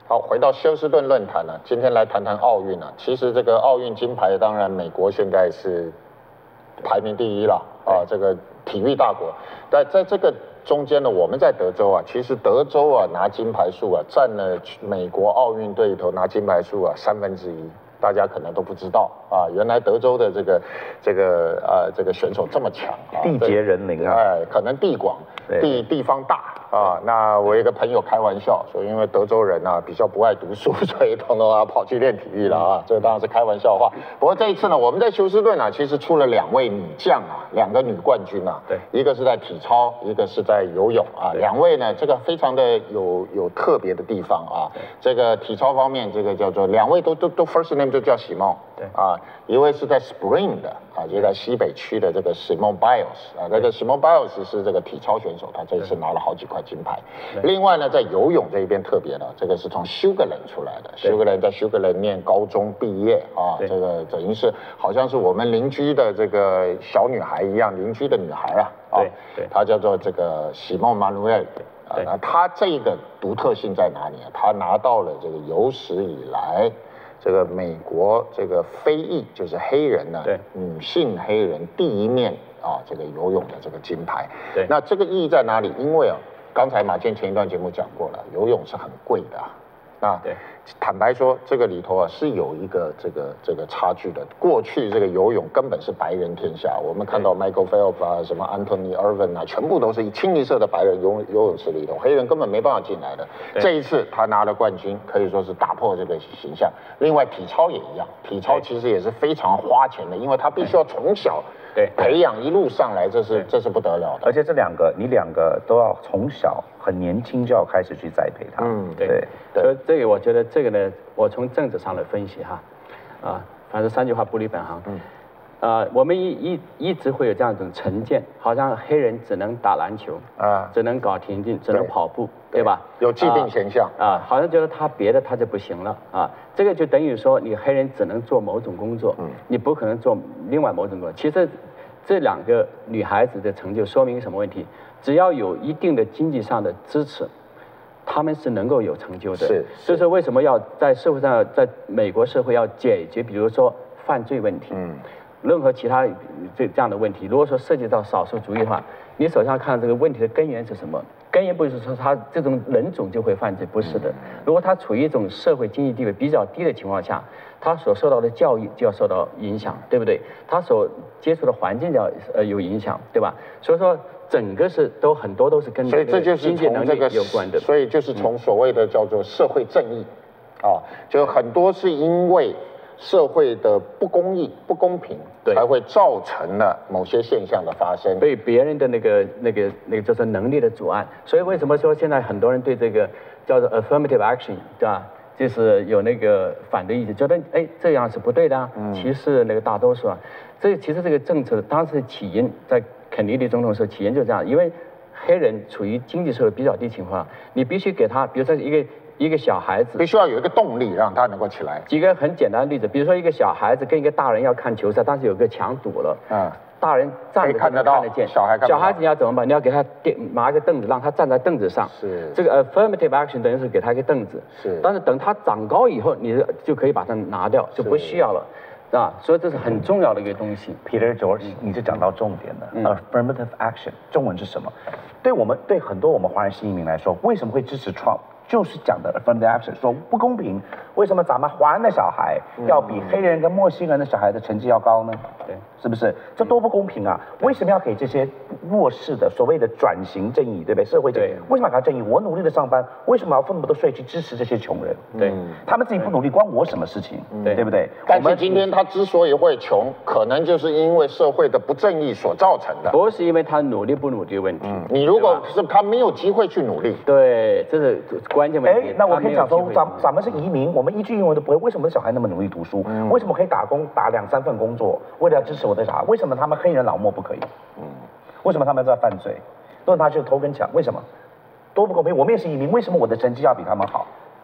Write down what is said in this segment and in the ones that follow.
好，回到休斯顿论坛了，今天来谈谈奥运了。其实这个奥运金牌，当然美国现在是排名第一了啊，这个体育大国。但在这个中间呢，我们在德州啊，其实德州啊拿金牌数啊，占了美国奥运队里头拿金牌数啊1/3。大家可能都不知道啊，原来德州的这个选手这么强啊， 地节人领啊， 哎，可能地广，地方大啊。那我有一个朋友开玩笑说，因为德州人啊比较不爱读书，所以统统跑去练体育了啊。这个当然是开玩笑话。不过这一次呢，我们在休斯顿啊，其实出了2位女将啊，2个女冠军啊，对，一个是在体操，一个是在游泳啊。2位呢，这个非常的有特别的地方啊。这个体操方面，这个叫做2位都 first name 就叫喜梦，对啊，一位是在 Spring 的啊，就在西北区的这个 Simone Biles 啊，这个 Simone Biles 是这个体操选手，他这次拿了好几块金牌。另外呢，在游泳这一边特别的，这个是从 Sugarland 出来的 ，Sugarland 在 Sugarland 念高中毕业啊，这个等于是好像是我们邻居的这个小女孩一样，邻居的女孩啊，对，她叫做这个 Simone Manuel。那他这个独特性在哪里啊？他拿到了这个有史以来，这个美国这个非裔就是黑人呢，女性黑人第1面啊，这个游泳的这个金牌。对，那这个意义在哪里？因为啊，刚才马健前一段节目讲过了，游泳是很贵的啊。那坦白说，这个里头啊是有一个这个差距的。过去这个游泳根本是白人天下，我们看到 Michael Phelps 啊，什么 Anthony Irwin 啊，全部都是清一色的白人游泳池里头，黑人根本没办法进来的。这一次他拿了冠军，可以说是打破这个形象。另外体操也一样，体操其实也是非常花钱的，因为他必须要从小培养一路上来，这是不得了的。 而且你2个都要从小很年轻就要开始去栽培他。 对。所以这个我觉得这个呢，我从政治上来分析哈，反正3句话不离本行。我们一直会有这样一种成见，好像黑人只能打篮球啊，只能搞田径，只能跑步，对吧？ 有既定形象啊，好像觉得他别的他就不行了啊。这个就等于说，你黑人只能做某种工作，你不可能做另外某种工作。其实这2个女孩子的成就说明什么问题？只要有一定的经济上的支持，他们是能够有成就的。所以说为什么要在社会上，在美国社会要解决，比如说犯罪问题，任何其他这样的问题，如果说涉及到少数族裔的话，你首先要看这个问题的根源是什么。根源不是说他这种人种就会犯罪，不是的。如果他处于一种社会经济地位比较低的情况下，他所受到的教育就要受到影响，对不对？他所接触的环境就要有影响，对吧？所以说整个是很多都是跟所以这就是经济能力有关的。 所以就是从所谓的叫做社会正义，啊，就很多是因为社会的不公义、不公平，才会造成了某些现象的发生， 被别人的那个就是能力的阻碍。所以为什么说现在很多人对这个叫做 affirmative action， 对吧？就是有那个反对意见，觉得这样是不对的，歧视那个大多数啊。其实这个政策当时起因在肯尼迪总统时候起因就这样，因为黑人处于经济社会比较低情况，你必须给他，比如说一个小孩子， 必须要有一个动力让他能够起来。 举个很简单的例子，比如说一个小孩子跟一个大人要看球赛，但是有个墙堵了，大人站着看得见，小孩子你要怎么办？你要给他拿一个凳子，让他站在凳子上。 是这个 affirmative action 等于是给他一个凳子。 是， 但是等他长高以后，你就可以把它拿掉，就不需要了。啊，所以这是很重要的一个东西。 Peter George，你就讲到重点了。Affirmative action 中文是什么？对很多我们华人新移民来说，为什么会支持 Trump？就是讲的 affirmative action， 说不公平，为什么咱们华人的小孩要比黑人跟墨西哥人的小孩的成绩要高呢？对，是不是？这多不公平啊！为什么要给这些弱势的所谓的转型正义，对不对？社会正义，为什么要给他正义？我努力的上班，为什么要付那么多税去支持这些穷人？对，他们自己不努力，关我什么事情？对不对？ 但是今天他之所以会穷，可能就是因为社会的不正义所造成的， 不是因为他努力不努力的问题。 你如果是他没有机会去努力， 对，这是关键问题。 那我可以讲说，咱们是移民，我们一句英文都不会，为什么小孩那么努力读书？为什么可以打2、3份工作，为了要支持我的小孩？为什么他们黑人老莫不可以？为什么他们在犯罪？都是他去偷跟抢，为什么？多不公平！我们也是移民，为什么我的成绩要比他们好？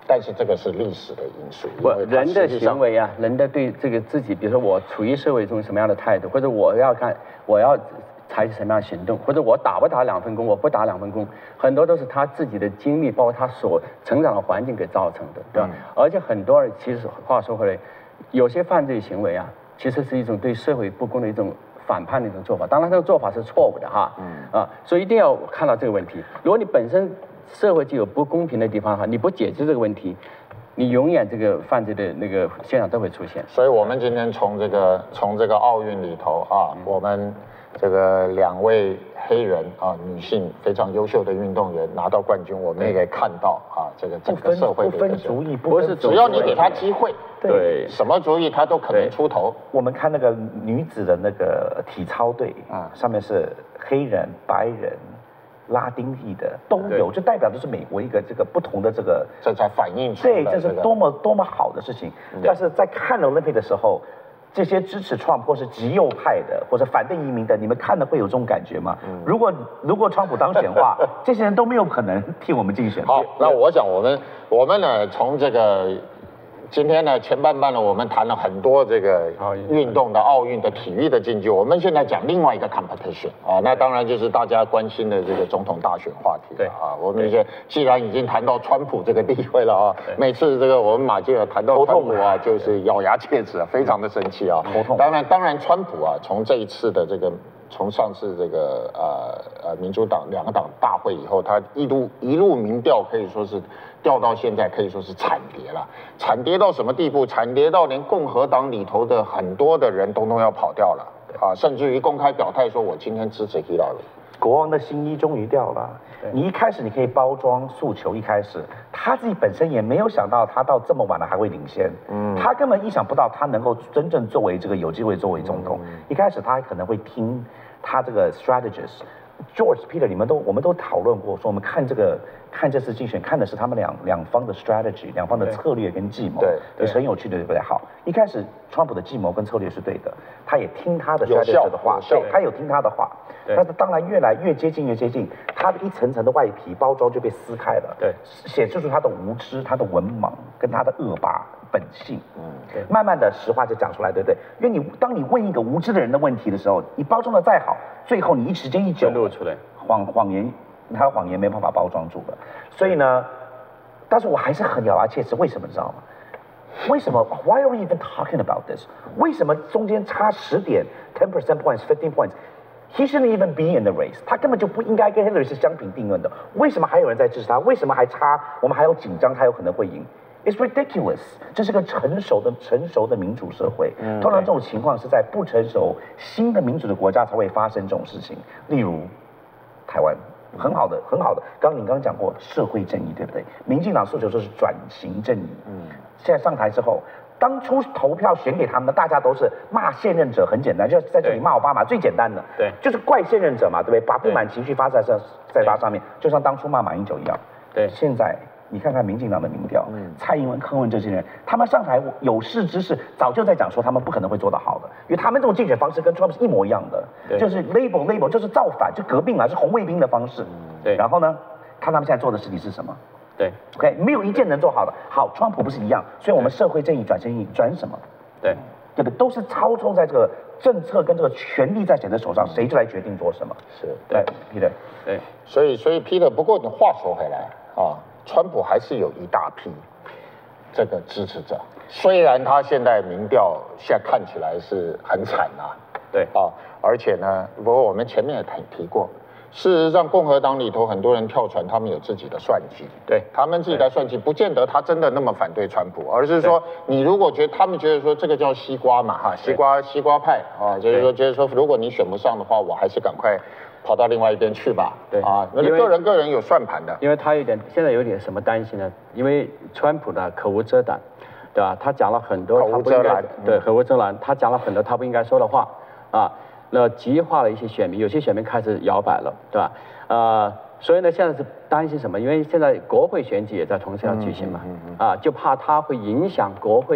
但是这个是历史的因素。 不，人的行为啊，人的对这个自己，比如说我处于社会中什么样的态度，或者我要采取什么样的行动，或者我打不打2份工，我不打2份工，很多都是他自己的经历，包括他所成长的环境给造成的，对吧？而且很多人其实话说回来，有些犯罪行为啊，其实是一种对社会不公的一种反叛的一种做法。当然，这个做法是错误的哈，所以一定要看到这个问题。如果你本身社会就有不公平的地方哈，你不解决这个问题，你永远这个犯罪的那个现象都会出现。 所以我们今天从这个奥运里头啊，我们这个2位黑人啊，女性非常优秀的运动员拿到冠军，我们也可以看到啊，这个整个社会的不分族裔，不是只要你给他机会， 对， 什么族裔他都可能出头。 我们看那个女子的那个体操队啊，上面是黑人、白人、拉丁裔的都有，就代表的是美国一个这个不同的这个， 这才反映出对，这是多么好的事情。但是在看Olympic的时候，这些支持 Trump 或是极右派的或者反对移民的，你们看了会有这种感觉吗？如果川普当选的话，这些人都没有可能替我们竞选。 好，那我想我们呢，从这个今天呢前半呢，我们谈了很多这个运动的奥运的体育的竞技，我们现在讲另外一个 competition 啊，那当然就是大家关心的这个总统大选话题了啊。我们既然已经谈到川普这个地位了啊，每次这个我们马介尔谈到川普啊，就是咬牙切齿啊，非常的生气啊。 头痛。 当然川普啊，从这一次的这个。从上次这个民主党2个党大会以后，他一路民调可以说是掉到现在可以说是惨跌了，惨跌到什么地步？惨跌到连共和党里头的很多的人统统要跑掉了啊，甚至于公开表态说我今天支持希拉里。 国王的新衣终于掉了。你一开始你可以包装诉求，一开始他自己本身也没有想到他到这么晚了还会领先，他根本意想不到他能够真正作为这个有机会作为总统。一开始他可能会听他这个 strategist。George Peter， 我们都讨论过，说我们看这次竞选看的是他们两方的 strategy， 两方的策略跟计谋，也是很有趣的，对不对？好，一开始川普的计谋跟策略是对的，他也听他的 strategist 的话，对，他有听他的话，但是当然越接近，他的一层层的外皮包装就被撕开了， 对， 显示出他的无知、他的文盲跟他的恶霸本性，对，慢慢的实话就讲出来，对不对？因为当你问一个无知的人的问题的时候，你包装的再好，最后你时间一久， 露出来谎言，他的谎言没办法包装住了。所以呢，但是我还是很咬牙切齿，为什么你知道吗？为什么 ？Why are we even talking about this？ 为什么中间差10点 ，10% points，15 points？He shouldn't even be in the race， 他根本就不应该跟 Hillary 是相平定论的。为什么还有人在支持他？为什么还差？我们还有紧张，他有可能会赢。It's ridiculous， 这是个成熟的民主社会。通常这种情况是在不成熟、新的民主的国家才会发生这种事情。例如台湾，很好的。你刚刚讲过社会正义，对不对？民进党诉求就是转型正义。现在上台之后，当初投票选给他们的，大家都是骂现任者，很简单，就在这里骂奥巴马，最简单的， 对， 就是怪现任者嘛，对不对？把不满情绪发在他上面，就像当初骂马英九一样。 对， 现在。你看看民进党的民调，蔡英文、柯文这些人，他们上台有识之士早就在讲说他们不可能会做得好的，因为他们这种竞选方式跟 Trump 是一模一样的，就是 label 就是造反，就革命嘛，是红卫兵的方式。 对， 然后呢，看他们现在做的事情是什么？ 对 ，OK， 没有一件能做好的。好，川普不是一样，所以我们社会正义转正义转什么？ 对， 对不对？都是操纵在这个政策跟这个权力在谁的手上，谁就来决定做什么。 是， 对 ，Peter， 对， 所以 Peter， 不过你话说回来啊。川普还是有一大批这个支持者，虽然他现在民调现在看起来是很惨啊， 对啊，而且呢，不过我们前面也提过，事实上共和党里头很多人跳船，他们有自己的算计， 对他们自己的算计，不见得他真的那么反对川普，而是说你如果他们觉得说这个叫西瓜嘛哈，西瓜派啊，就是说觉得说如果你选不上的话，我还是赶快跑到另外一边去吧， 对啊，那个人有算盘的， 因为他现在有点什么担心呢？因为川普呢口无遮挡，对吧？他讲了很多他不应该，对，口无遮拦，他讲了很多他不应该说的话，啊，那激化了一些选民，有些选民开始摇摆了，对吧？所以呢，现在是担心什么？因为现在国会选举也在同时要举行嘛，就怕他会影响国会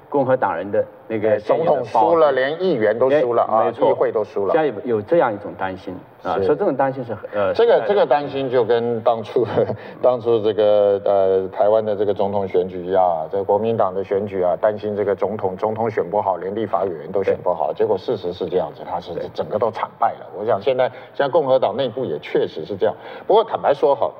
共和党人的那个总统输了，连议员都输了啊，议会都输了， 现在有这样一种担心啊，所以这种担心是这个担心就跟当初这个台湾的这个总统选举一样啊，这个国民党的选举啊，担心这个总统选不好，连立法委员都选不好，结果事实是这样子，他是整个都惨败了。我想现在共和党内部也确实是这样，不过坦白说哈。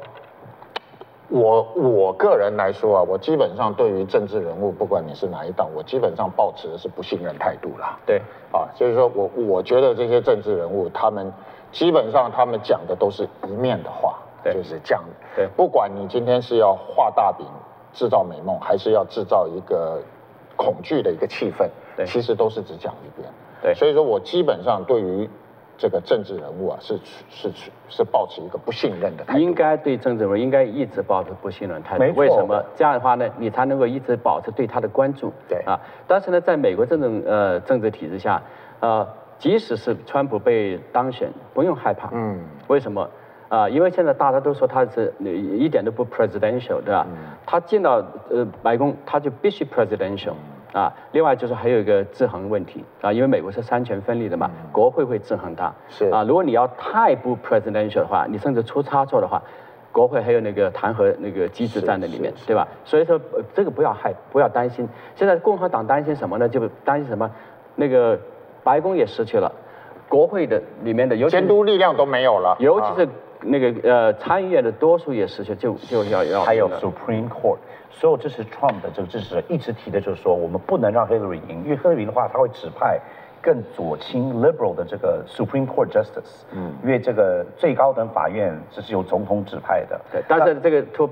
我个人来说啊，我基本上对于政治人物，不管你是哪一党，我基本上抱持的是不信任态度啦。 对， 啊，就是说我觉得这些政治人物，他们基本上他们讲的都是一面的话，就是这样的。 对， 不管你今天是要画大饼制造美梦，还是要制造一个恐惧的一个气氛，其实都是只讲一边。 对， 所以说我基本上对于这个政治人物啊，是抱持一个不信任的态度。 应该对政治人物应该一直保持不信任态度。为什么？这样的话呢，你才能够一直保持对他的关注。 对啊， 但是呢，在美国这种政治体制下，即使是川普被当选，不用害怕。为什么？因为现在大家都说他是一点都不 presidential， 对吧？他进到白宫，他就必须 presidential。另外就是还有一个制衡问题因为美国是三权分立的嘛，国会会制衡它。 是如果你要太不 presidential 的话，你甚至出差错的话，国会还有那个弹劾那个机制在那里面，对吧？所以说这个不要担心。现在共和党担心什么呢？就担心什么？那个白宫也失去了，国会的里面的监督力量都没有了， 尤其是那个参议院的多数也失去，就要还有 Supreme Court。所有支持 Trump 的这个支持者一直提的就是说，我们不能让 Hillary 赢，因为 Hillary 赢的话，他会指派更左倾 liberal 的这个 Supreme Court Justice。因为这个最高等法院这是由总统指派的。 对，但是这个 too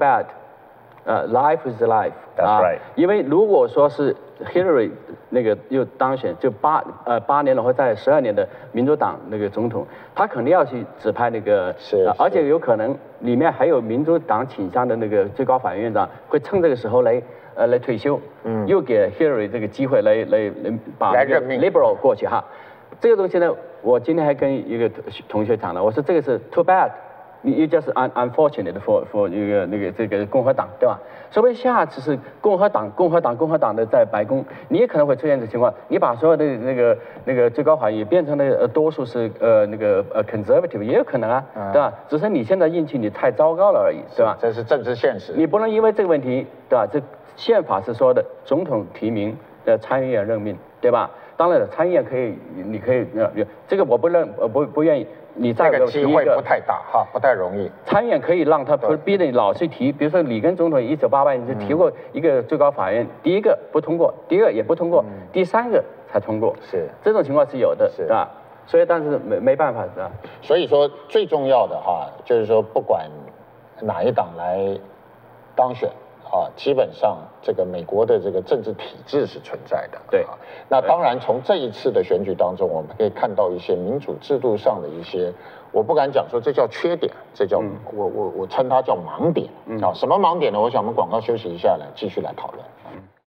bad。life is life。 That's right。 因为如果说是 Hillary 那个又当选，就8年了或在12年的民主党那个总统，他肯定要去指派那个，而且有可能里面还有民主党倾向的那个最高法院院长会趁这个时候来退休，又给 Hillary 这个机会来把那个 liberal 过去哈。这个东西呢，我今天还跟一个同学讲了，我说这个是 too bad。你就是 unfortunate for 那个这个共和党，对吧？所以下次是共和党的在白宫，你也可能会出现这情况。你把所有的那个最高法院变成了多数是conservative， 也有可能啊，对吧？只是你现在运气你太糟糕了而已，对吧？ 这是政治现实。 你不能因为这个问题，对吧？这宪法是说的总统提名参议院任命，对吧？当然了，参议院可以，你可以这个我不愿意。你这个机会不太大哈，不太容易。 参议院可以让他逼着你老是提，比如说里根总统1988年就提过一个最高法院，第一个不通过，第二个也不通过，第三个才通过。 是这种情况是有的，是吧？所以但是没办法，是吧？ 所以说最重要的哈，就是说不管哪一党来当选。基本上这个美国的这个政治体制是存在的。 对， 那当然从这一次的选举当中，我们可以看到一些民主制度上的一些，我不敢讲说这叫缺点，这叫我称它叫盲点。什么盲点呢？我想我们广告休息一下来继续来讨论。